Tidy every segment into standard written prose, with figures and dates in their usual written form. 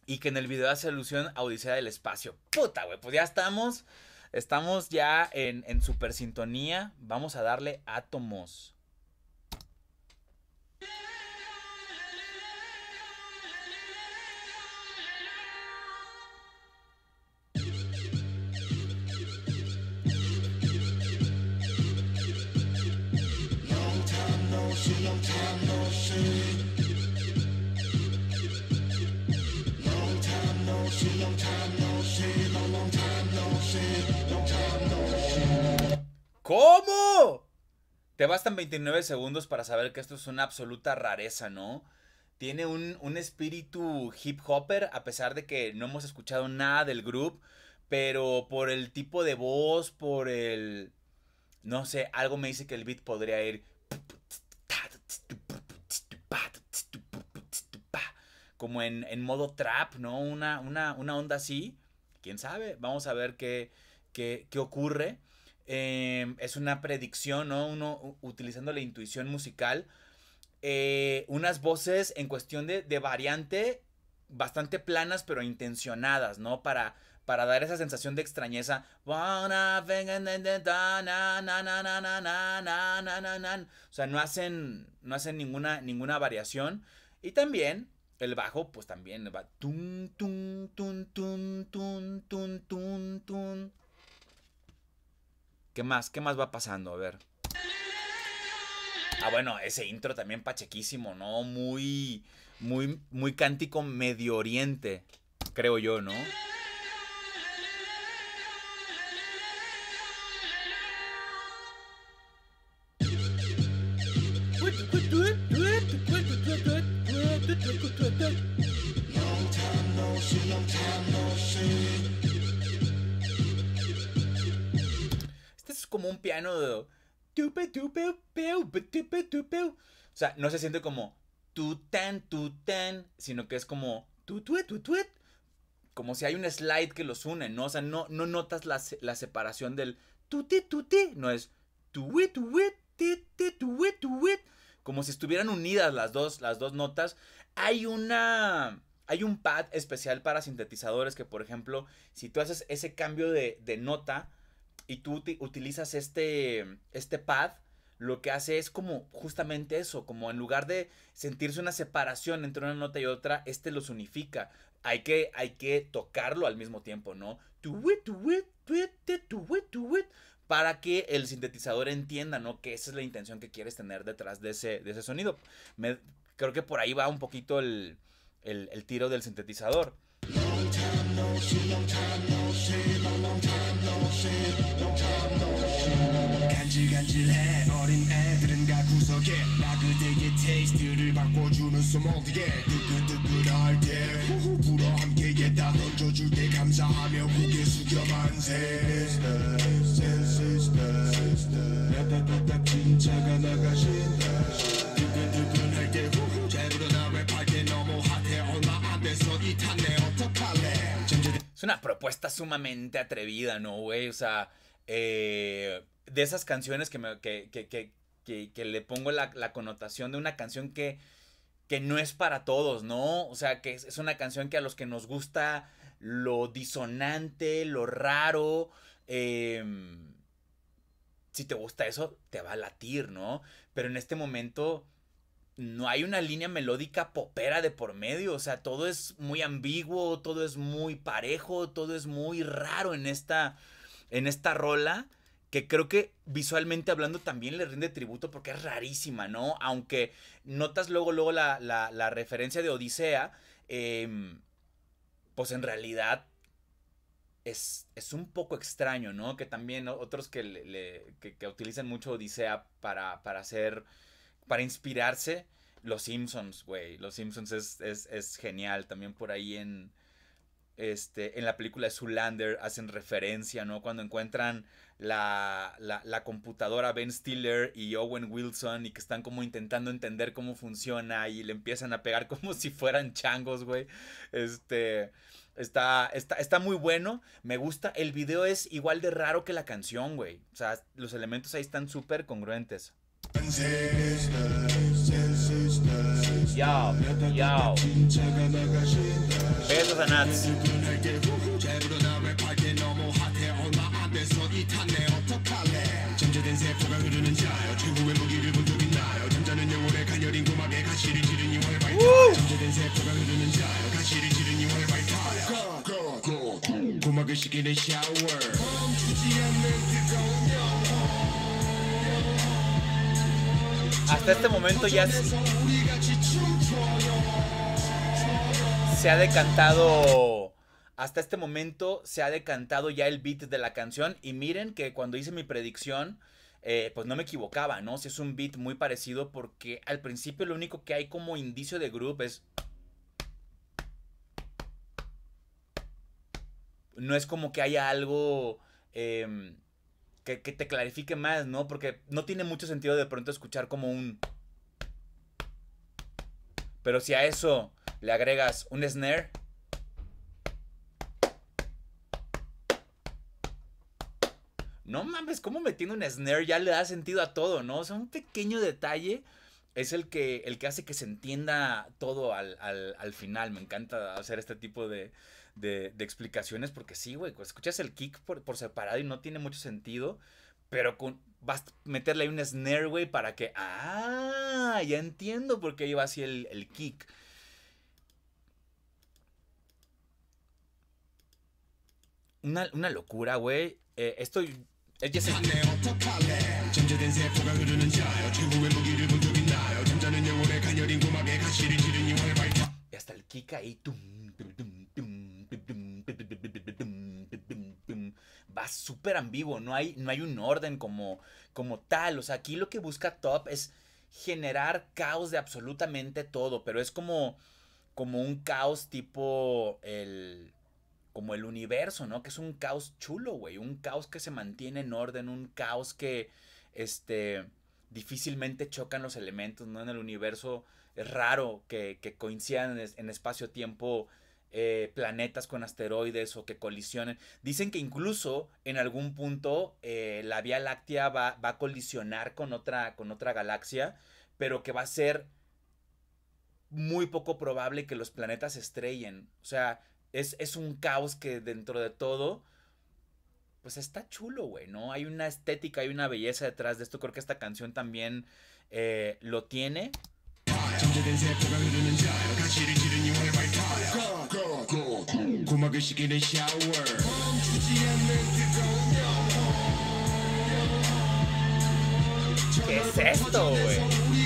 y que en el video hace alusión a Odisea del Espacio. Puta, güey, pues ya estamos ya en super sintonía. Vamos a darle átomos. ¿Cómo? Te bastan 29 segundos para saber que esto es una absoluta rareza, ¿no? Tiene un espíritu hip hopper, a pesar de que no hemos escuchado nada del grupo, pero por el tipo de voz, por el... No sé, algo me dice que el beat podría ir... Como en modo trap, ¿no? Una onda así. ¿Quién sabe? Vamos a ver qué ocurre. Es una predicción, ¿no? Uno utilizando la intuición musical. Unas voces en cuestión de variante bastante planas pero intencionadas, ¿no? Para dar esa sensación de extrañeza. O sea, no hacen ninguna variación. Y también el bajo, pues también va tun tun tun tun tun tun tun tun. ¿Qué más? ¿Qué más va pasando? A ver. Ah, bueno, ese intro también pachequísimo, ¿no? Muy cántico Medio Oriente, creo yo, ¿no? Este es como un piano de... O sea, no se siente como tu tan, sino que es como como si hay un slide que los une, ¿no? O sea, no notas la separación del tuti, no es tuit, como si estuvieran unidas las dos notas. Hay un pad especial para sintetizadores que, por ejemplo, si tú haces ese cambio de nota y tú utilizas este pad, lo que hace es como justamente eso, como en lugar de sentirse una separación entre una nota y otra, los unifica. Hay que tocarlo al mismo tiempo, ¿no? Para que el sintetizador entienda, ¿no? Que esa es la intención que quieres tener detrás de ese sonido. Creo que por ahí va un poquito el tiro del sintetizador. Long time no see, long time no see, long time no see, long time no see. 간질간질해 어린 애들은 각 구석에 나 그대의 테이스트를 바꿔주는 소모드에 뜨끈뜨끈할 때 후후 불어 함께 다 던져줄 때 감사하며 고개 숙여 만세. 따따따따 진짜가 나가신다. 뜨끈뜨끈할 때 후후 잘 불어나 랩할 때 너무 핫해 얼마 안 돼서 이 탄내 어떡할래. Es una propuesta sumamente atrevida, ¿no, güey? O sea, de esas canciones que le pongo la connotación de una canción que no es para todos, ¿no? O sea, que es una canción que a los que nos gusta lo disonante, lo raro, si te gusta eso, te va a latir, ¿no? Pero en este momento no hay una línea melódica popera de por medio, o sea, todo es muy ambiguo, todo es muy parejo, todo es muy raro en esta rola, que creo que visualmente hablando también le rinde tributo porque es rarísima, ¿no? Aunque notas luego la referencia de Odisea, pues en realidad es un poco extraño, ¿no? Que también otros que utilizan mucho Odisea para inspirarse. Los Simpsons, güey. Los Simpsons es genial. También por ahí en la película de Zoolander hacen referencia, ¿no? Cuando encuentran la computadora Ben Stiller y Owen Wilson y que están como intentando entender cómo funciona y le empiezan a pegar como si fueran changos, güey. Está muy bueno. Me gusta. El video es igual de raro que la canción, güey. O sea, los elementos ahí están súper congruentes. Yo. Besos Los Anats. Hasta este momento ya se ha decantado. Hasta este momento se ha decantado ya el beat de la canción. Y miren que cuando hice mi predicción, pues no me equivocaba, ¿no? Si es un beat muy parecido, porque al principio lo único que hay como indicio de groove es. No es como que haya algo que te clarifique más, ¿no? Porque no tiene mucho sentido de pronto escuchar como un. Pero si a eso le agregas un snare. No mames, cómo metiendo un snare ya le da sentido a todo, ¿no? O sea, un pequeño detalle es el que hace que se entienda todo al final. Me encanta hacer este tipo de explicaciones porque sí, güey, escuchas el kick por separado y no tiene mucho sentido, pero vas a meterle ahí un snare, güey, para que. Ah, ya entiendo por qué iba así el kick. Una locura, güey. Esto. Y hasta el kick ahí. Va súper ambiguo. No hay un orden como tal. O sea, aquí lo que busca Top es generar caos de absolutamente todo. Pero es como un caos tipo como el universo, ¿no? Que es un caos chulo, güey. Un caos que se mantiene en orden. Un caos que, difícilmente chocan los elementos, ¿no? En el universo es raro que coincidan en espacio-tiempo planetas con asteroides o que colisionen. Dicen que incluso en algún punto la Vía Láctea va a colisionar con otra galaxia, pero que va a ser muy poco probable que los planetas se estrellen. O sea, es un caos que dentro de todo, pues está chulo, güey, ¿no? Hay una estética, hay una belleza detrás de esto. Creo que esta canción también lo tiene. ¿Qué es esto, güey?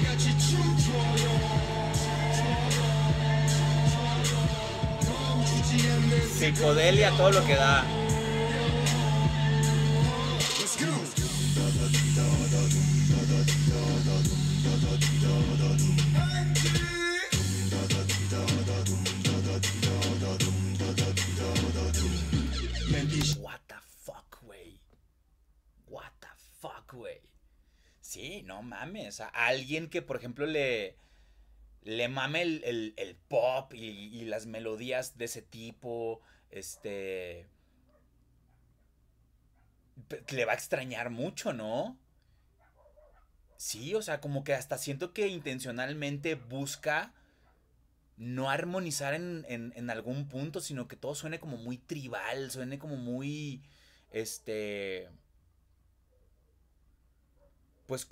Psicodelia, todo lo que da. What the fuck, güey. What the fuck, güey. Sí, no mames. O sea, alguien que, por ejemplo, le mame el pop y las melodías de ese tipo, le va a extrañar mucho, ¿no? Sí, o sea, como que hasta siento que intencionalmente busca no armonizar en algún punto, sino que todo suene como muy tribal, suene como muy, pues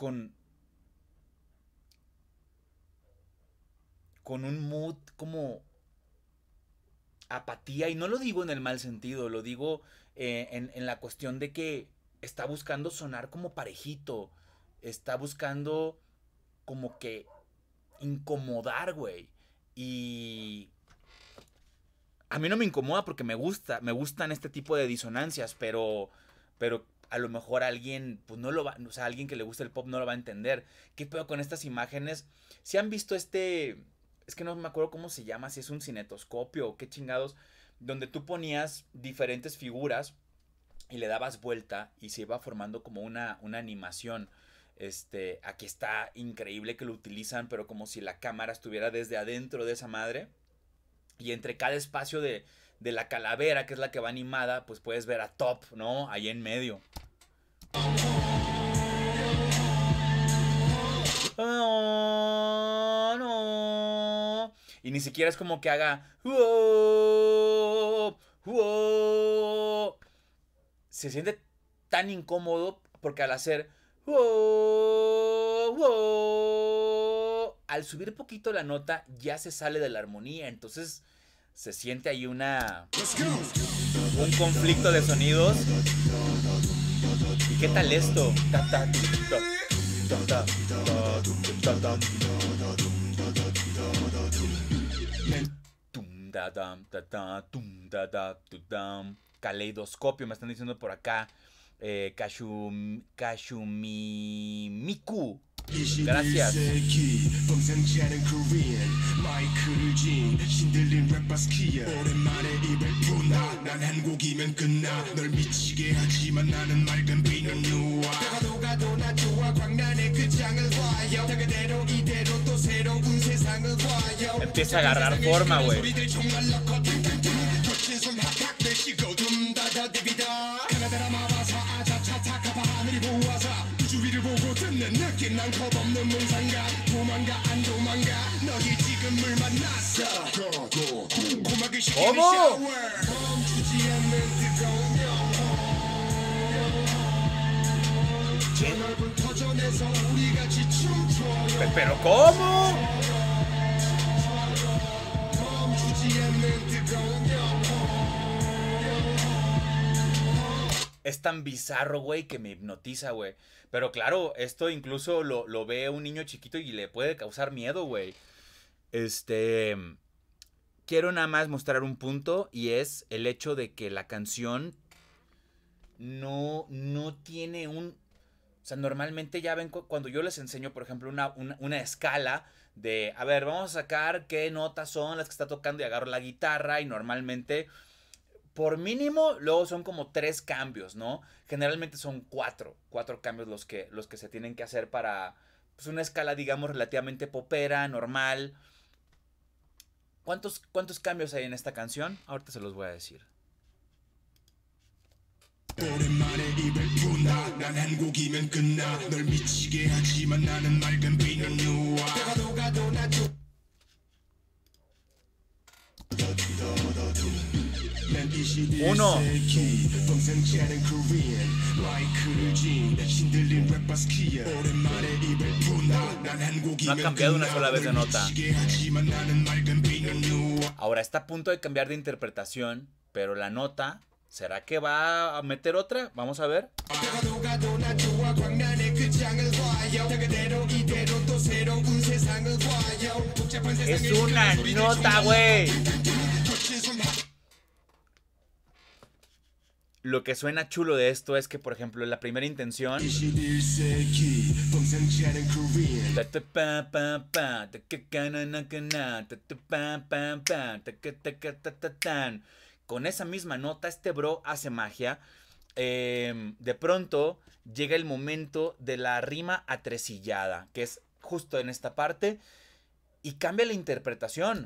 con un mood como apatía, y no lo digo en el mal sentido, lo digo en la cuestión de que está buscando sonar como parejito, está buscando como que incomodar, güey. Y a mí no me incomoda porque me gustan este tipo de disonancias, pero a lo mejor alguien, pues no lo va, o sea, alguien que le gusta el pop no lo va a entender. ¿Qué pedo con estas imágenes? Si han visto es que no me acuerdo cómo se llama, si es un cinetoscopio o qué chingados, donde tú ponías diferentes figuras y le dabas vuelta y se iba formando como una animación. Aquí está increíble que lo utilizan, pero como si la cámara estuviera desde adentro de esa madre. Y entre cada espacio de la calavera, que es la que va animada, pues puedes ver a Top, ¿no? Ahí en medio. Oh, no. Y ni siquiera es como que haga. Oh, se siente tan incómodo porque al hacer al subir poquito la nota ya se sale de la armonía, entonces se siente ahí un conflicto de sonidos. ¿Y qué tal esto? Caleidoscopio, me están diciendo por acá. Kashumimiku. Gracias. Empieza a agarrar forma, güey. ¿Cómo? ¿Pero cómo? Es tan bizarro, güey, que me hipnotiza, güey. Pero claro, esto incluso lo ve un niño chiquito y le puede causar miedo, güey. Quiero nada más mostrar un punto y es el hecho de que la canción no tiene un... O sea, normalmente ya ven cuando yo les enseño, por ejemplo, una escala de... A ver, vamos a sacar qué notas son las que está tocando y agarro la guitarra y normalmente... Por mínimo, luego son como 3 cambios, ¿no? Generalmente son 4 cambios los que se tienen que hacer para pues, una escala, digamos, relativamente popera, normal. ¿Cuántos cambios hay en esta canción? Ahorita se los voy a decir. Uno. No ha cambiado una sola vez de nota. Ahora está a punto de cambiar de interpretación, pero la nota, ¿será que va a meter otra? Vamos a ver. Es una nota, güey. Lo que suena chulo de esto es que, por ejemplo, la primera intención con esa misma nota, este bro hace magia. De pronto llega el momento de la rima atresillada, que es justo en esta parte. Y cambia la interpretación.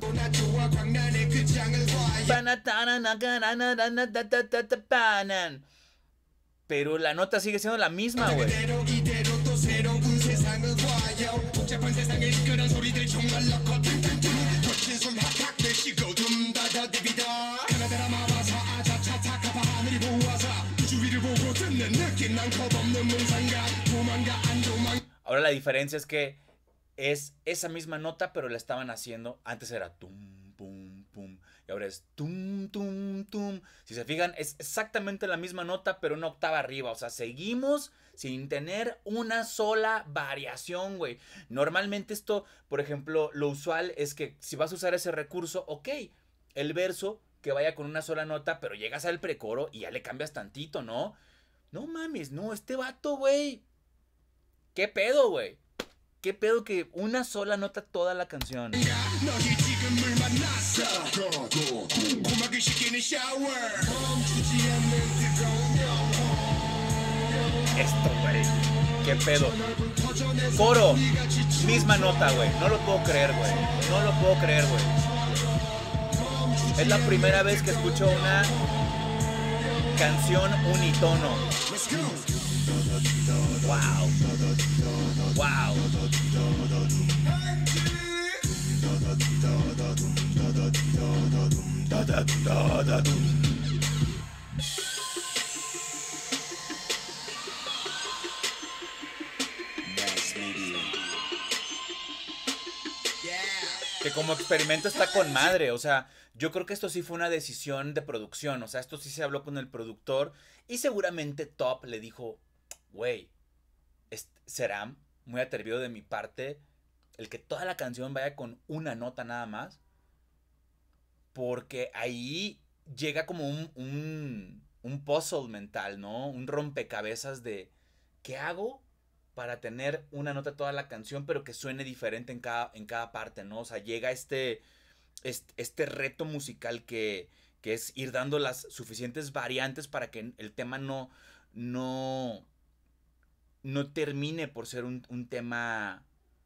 Pero la nota sigue siendo la misma, güey. Ahora la diferencia es que es esa misma nota, pero la estaban haciendo. Antes era tum, pum, pum. Y ahora es tum, tum, tum. Si se fijan, es exactamente la misma nota, pero una octava arriba. O sea, seguimos sin tener una sola variación, güey. Normalmente esto, por ejemplo, lo usual es que si vas a usar ese recurso, ok, el verso que vaya con una sola nota, pero llegas al precoro y ya le cambias tantito, ¿no? No mames, no, este vato, güey. ¿Qué pedo, güey? ¿Qué pedo que una sola nota toda la canción? Esto, güey. ¿Qué pedo? Coro. Misma nota, güey. No lo puedo creer, güey. No lo puedo creer, güey. Es la primera vez que escucho una canción unitono. Wow. Wow. como experimento está con madre. O sea, yo creo que esto sí fue una decisión de producción. O sea, esto sí se habló con el productor. Y seguramente Top le dijo, güey, será muy atrevido de mi parte el que toda la canción vaya con una nota nada más. Porque ahí llega como un puzzle mental, ¿no? Un rompecabezas de ¿qué hago para tener una nota toda la canción, pero que suene diferente en cada parte, ¿no? O sea, llega este reto musical que es ir dando las suficientes variantes para que el tema no, no termine por ser un tema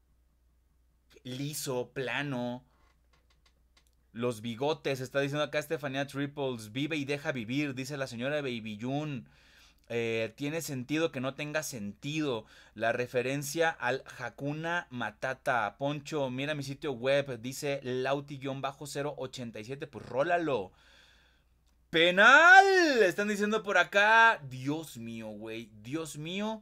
liso, plano. Los bigotes, está diciendo acá Estefanía Triples, vive y deja vivir, dice la señora Baby June. Tiene sentido que no tenga sentido. La referencia al Hakuna Matata. Poncho, mira mi sitio web, dice Lauti-087, pues rólalo. ¡Penal! Están diciendo por acá. Dios mío, güey, Dios mío.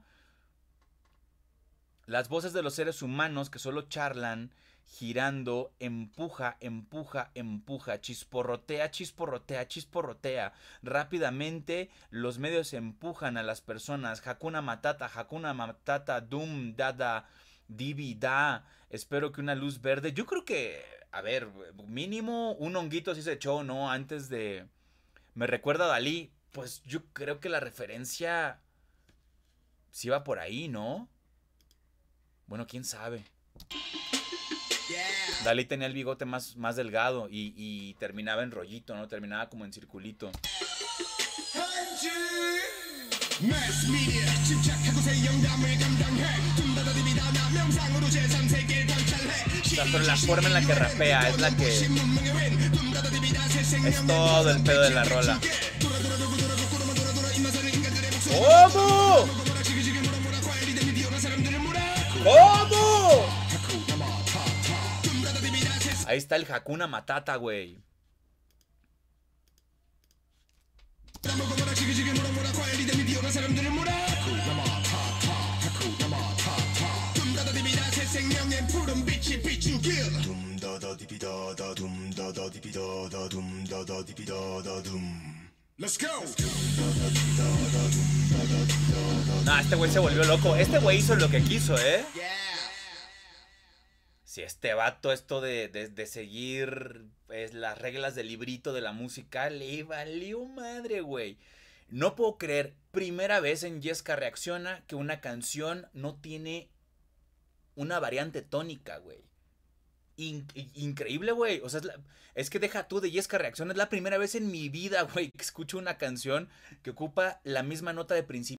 Las voces de los seres humanos que solo charlan, girando, empuja, empuja, empuja, chisporrotea, chisporrotea, chisporrotea. Rápidamente los medios empujan a las personas. Hakuna Matata, Doom, Dada, Divi, Da. Espero que una luz verde. Yo creo que, a ver, mínimo un honguito sí se echó, ¿no? Antes de... Me recuerda a Dalí. Pues yo creo que la referencia sí va por ahí, ¿no? Bueno, quién sabe. Dalí tenía el bigote más delgado y terminaba en rollito, ¿no? Terminaba como en circulito. O sea, pero la forma en la que rapea es la que... Es todo el pedo de la rola. ¿Cómo? ¿Cómo? Ahí está el Hakuna Matata, güey. Let's go. No, este güey se volvió loco. Este güey hizo lo que quiso, ¿eh? Si este vato esto de seguir las reglas del librito de la música le valió madre, güey. No puedo creer, primera vez en Yesca Reacciona que una canción no tiene una variante tónica, güey. Increíble, güey. O sea, es que deja tú de Yesca Reacciona. Es la primera vez en mi vida, güey, que escucho una canción que ocupa la misma nota de principio